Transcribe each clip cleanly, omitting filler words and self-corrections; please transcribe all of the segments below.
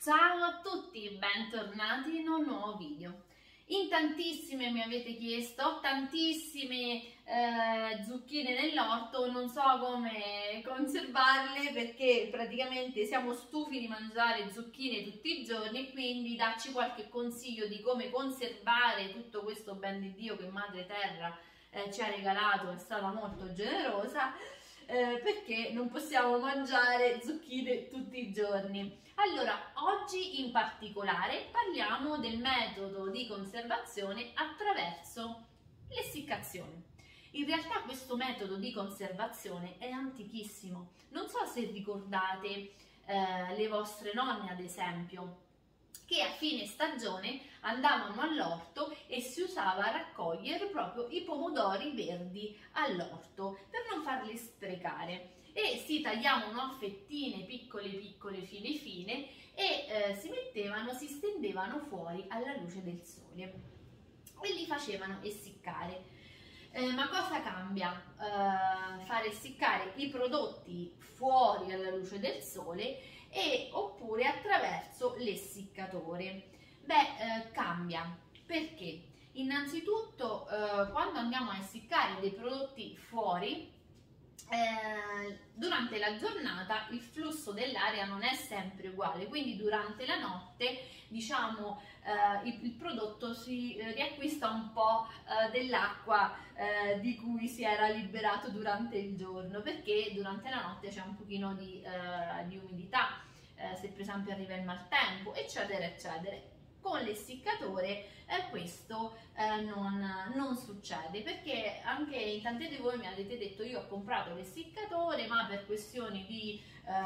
Ciao a tutti, bentornati in un nuovo video. In tantissime mi avete chiesto, ho tantissime zucchine nell'orto, non so come conservarle perché praticamente siamo stufi di mangiare zucchine tutti i giorni, quindi dacci qualche consiglio di come conservare tutto questo ben di Dio che Madre Terra ci ha regalato, è stata molto generosa. Perché non possiamo mangiare zucchine tutti i giorni. Allora, oggi in particolare parliamo del metodo di conservazione attraverso l'essiccazione. In realtà questo metodo di conservazione è antichissimo. Non so se ricordate le vostre nonne, ad esempio, che a fine stagione andavano all'orto e si usava a raccogliere proprio i pomodori verdi all'orto per non farli sprecare, e si tagliavano a fettine piccole fine e si stendevano fuori alla luce del sole e li facevano essiccare. Ma cosa cambia fare essiccare i prodotti fuori alla luce del sole oppure attraverso l'essiccatore? Cambia. Perché? Innanzitutto quando andiamo a essiccare dei prodotti fuori, durante la giornata il flusso dell'aria non è sempre uguale, quindi durante la notte diciamo il prodotto si riacquista un po' dell'acqua di cui si era liberato durante il giorno, perché durante la notte c'è un pochino di umidità, se per esempio arriva il maltempo, eccetera eccetera. Con l'essiccatore questo non succede, perché anche in tanti di voi mi avete detto: io ho comprato l'essiccatore ma per questioni di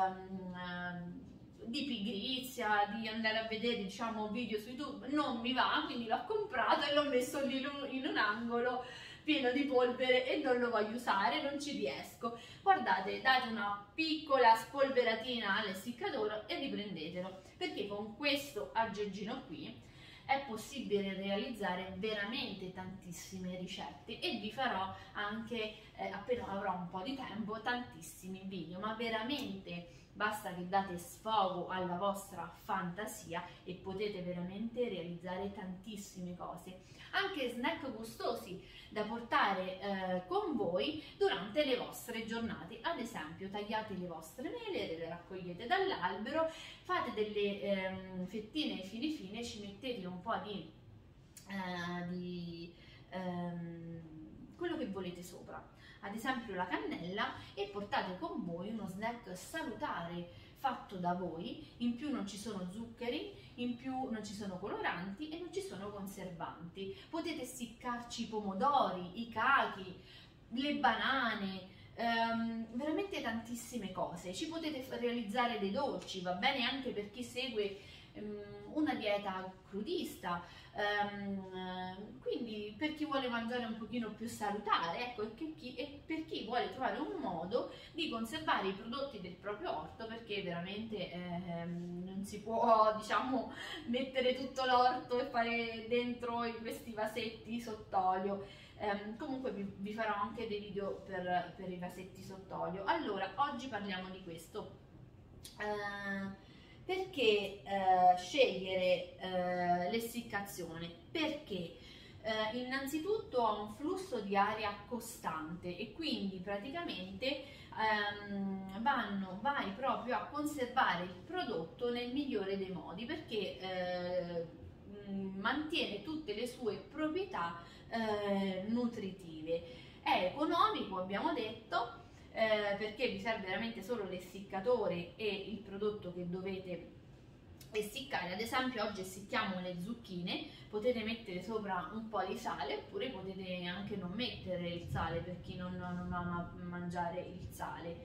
pigrizia, di andare a vedere diciamo video su YouTube non mi va, quindi l'ho comprato e l'ho messo lì in un angolo pieno di polvere e non lo voglio usare, non ci riesco. Guardate, date una piccola spolveratina all'essiccatore e riprendetelo, perché con questo aggeggino qui è possibile realizzare veramente tantissime ricette e vi farò anche, appena avrò un po' di tempo, tantissimi video, ma veramente basta che date sfogo alla vostra fantasia e potete veramente realizzare tantissime cose, anche snack gustosi da portare con voi durante le vostre giornate. Ad esempio, tagliate le vostre mele, le raccogliete dall'albero, fate delle fettine fine, ci mettete un po' di quello che volete sopra, ad esempio la cannella, e portate con voi uno snack salutare fatto da voi. In più non ci sono zuccheri, in più non ci sono coloranti e non ci sono conservanti. Potete essiccarci i pomodori, i cachi, le banane, veramente tantissime cose. Ci potete realizzare dei dolci, va bene anche per chi segue una dieta crudista, quindi per chi vuole mangiare un pochino più salutare, ecco, e per chi vuole trovare un modo di conservare i prodotti del proprio orto, perché veramente non si può diciamo mettere tutto l'orto e fare dentro in questi vasetti sott'olio. Comunque vi farò anche dei video per i vasetti sott'olio. Allora, oggi parliamo di questo. Perché scegliere l'essiccazione? Perché innanzitutto ha un flusso di aria costante e quindi praticamente vai proprio a conservare il prodotto nel migliore dei modi, perché mantiene tutte le sue proprietà nutritive. È economico, abbiamo detto, perché vi serve veramente solo l'essiccatore e il prodotto che dovete essiccare. Ad esempio oggi essicchiamo le zucchine, potete mettere sopra un po' di sale, oppure potete anche non mettere il sale per chi non ama mangiare il sale.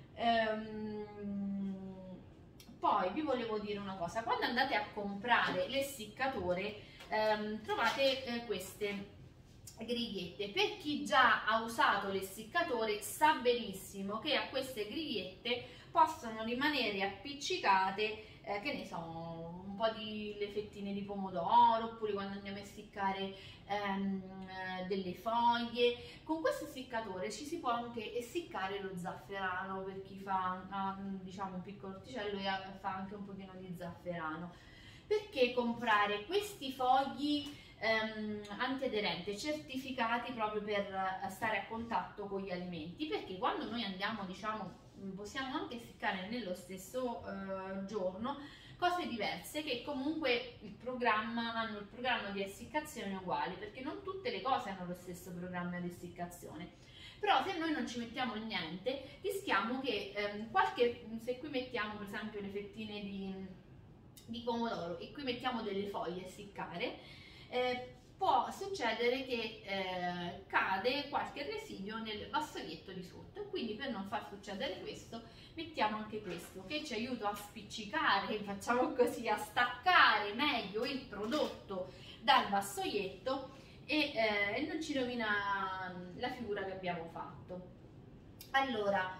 Poi vi volevo dire una cosa: quando andate a comprare l'essiccatore trovate queste grigliette. Per chi già ha usato l'essiccatore sa benissimo che a queste grigliette possono rimanere appiccicate, che ne so, un po' di le fettine di pomodoro, oppure quando andiamo a essiccare delle foglie. Con questo essiccatore ci si può anche essiccare lo zafferano, per chi fa diciamo un piccolo orticello e fa anche un pochino di zafferano. Perché comprare questi fogli antiaderente certificati proprio per stare a contatto con gli alimenti? Perché quando noi andiamo, diciamo, possiamo anche essiccare nello stesso giorno cose diverse, che comunque hanno il programma di essiccazione uguale, perché non tutte le cose hanno lo stesso programma di essiccazione. Però se noi non ci mettiamo niente, rischiamo che se qui mettiamo per esempio le fettine di pomodoro e qui mettiamo delle foglie a essiccare, può succedere che cade qualche residuo nel vassoietto di sotto, e quindi per non far succedere questo mettiamo anche questo, che ci aiuta a spiccicare, facciamo così, a staccare meglio il prodotto dal vassoietto e non ci rovina la figura che abbiamo fatto. Allora,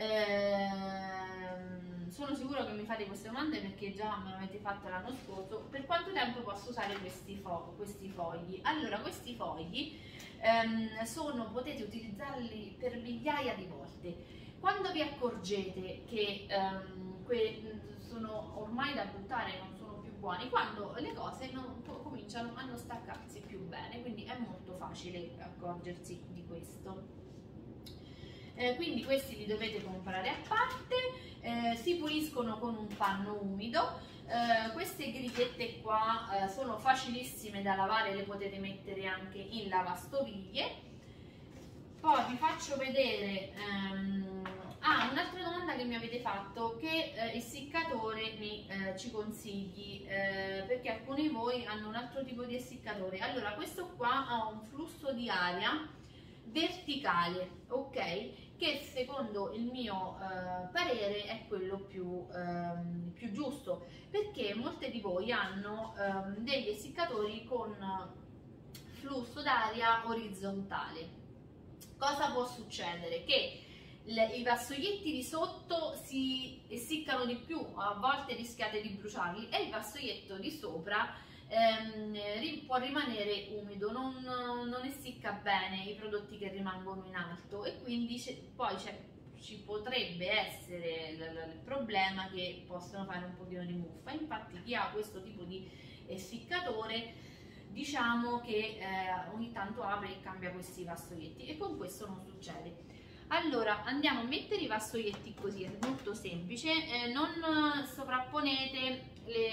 sono sicuro che mi fate queste domande perché già me l'avete fatto l'anno scorso. Per quanto tempo posso usare questi fogli? Allora, questi fogli potete utilizzarli per migliaia di volte. Quando vi accorgete che sono ormai da buttare, non sono più buoni, quando le cose cominciano a non staccarsi più bene, quindi è molto facile accorgersi di questo. Quindi questi li dovete comprare a parte, si puliscono con un panno umido. Queste grigliette qua sono facilissime da lavare, le potete mettere anche in lavastoviglie. Poi vi faccio vedere un'altra domanda che mi avete fatto: che essiccatore ci consigli, perché alcuni di voi hanno un altro tipo di essiccatore. Allora, questo qua ha un flusso di aria verticale, ok, che secondo il mio parere è quello più giusto, perché molte di voi hanno degli essiccatori con flusso d'aria orizzontale. Cosa può succedere? Che i vassoietti di sotto si essiccano di più, a volte rischiate di bruciarli, e il vassoietto di sopra può rimanere umido, non essicca bene i prodotti che rimangono in alto, e quindi poi ci potrebbe essere il problema che possono fare un pochino di muffa. Infatti chi ha questo tipo di essiccatore, diciamo che ogni tanto apre e cambia questi vassoietti, e con questo non succede. Allora, andiamo a mettere i vassoietti così, è molto semplice, non sovrapponete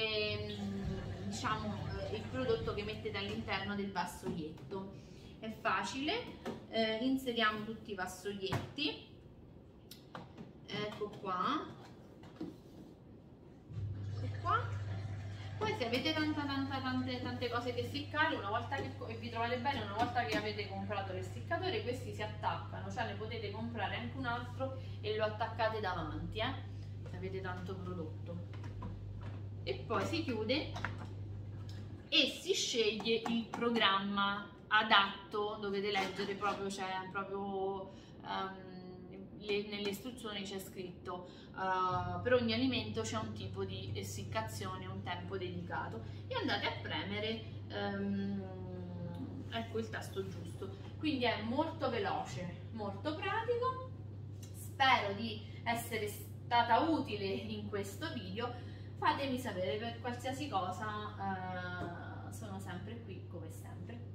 il prodotto che mettete all'interno del vassoietto, è facile. Inseriamo tutti i vassoietti, ecco qua. Poi se avete tante cose che essiccare, una volta che vi trovate bene, una volta che avete comprato l'essiccatore, questi si attaccano, cioè ne potete comprare anche un altro e lo attaccate davanti, se avete tanto prodotto. E poi si chiude e si sceglie il programma adatto. Dovete leggere proprio, nelle istruzioni c'è scritto per ogni alimento c'è un tipo di essiccazione, un tempo dedicato, e andate a premere ecco il tasto giusto. Quindi è molto veloce, molto pratico. Spero di essere stata utile in questo video. Fatemi sapere, per qualsiasi cosa sono sempre qui come sempre.